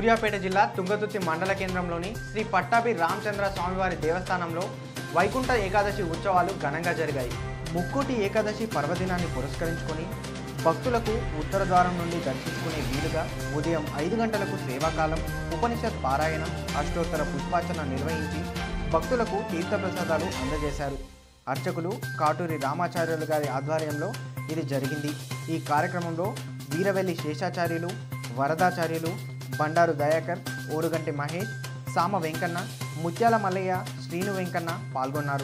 సూర్యాపేట జిల్లా తుంగతుర్తి మండల కేంద్రంలోని శ్రీ పట్టాభి రామచంద్ర స్వామివారి దేవస్థానంలో వైకుంఠ ఏకాదశి ఉత్సవాలు ఘనంగా జరిగాయి. ముక్కోటి ఏకాదశి పర్వదినాన్ని పురస్కరించుకొని భక్తులకు ఉత్తర ద్వారం నుండి దర్శించుకునే వీలుగా ఉదయం 5 గంటలకు సేవాకాలం, ఉపనిషత్ పారాయణం, అష్టోత్తర పుష్పార్చన నిర్వహించి భక్తులకు తీర్థప్రసాదాలు అందజేశారు. అర్చకులు కాటూరి రామాచార్యులు గారి ఆధ్వర్యంలో ఇది జరిగింది. ఈ కార్యక్రమంలో వీరవెల్లి శేషాచార్యులు, వరదాచార్యులు, బండారు దయాకర్, ఓరుగంటి మహేష్, సామ వెంకన్న, ముత్యాల మల్లయ్య, శ్రీను వెంకన్న పాల్గొన్నారు.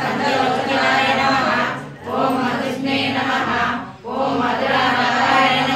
ఓం